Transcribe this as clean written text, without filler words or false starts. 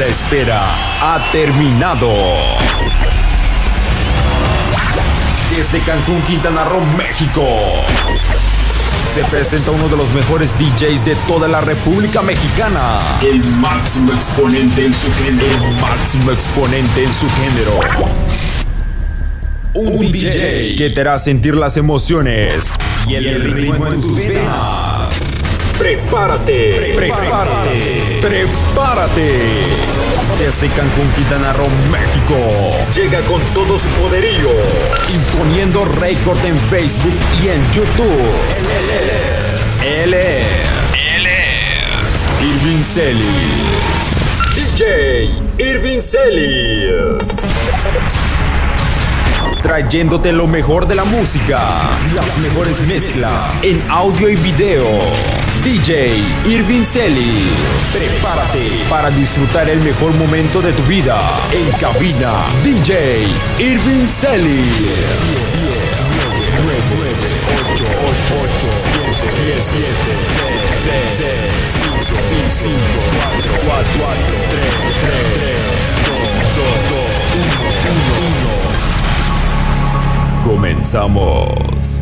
La espera ha terminado. Desde Cancún, Quintana Roo, México, se presenta uno de los mejores DJs de toda la República Mexicana. El máximo exponente en su género. El máximo exponente en su género. Un DJ que te hará sentir las emociones y el ritmo en tus venas. Prepárate, prepárate, prepárate. Desde Cancún, Quintana Roo, México, llega con todo su poderío, imponiendo récord en Facebook y en YouTube. Él es Irving Celis. DJ Irving Celis. Trayéndote lo mejor de la música, las mejores mezclas en audio y video. DJ Irving Celis. Prepárate para disfrutar el mejor momento de tu vida. En cabina, DJ Irving Celis. 9, 8, 8, 8, 7, 7, 6, 6, 5, 4, 3, 2, 1. Comenzamos.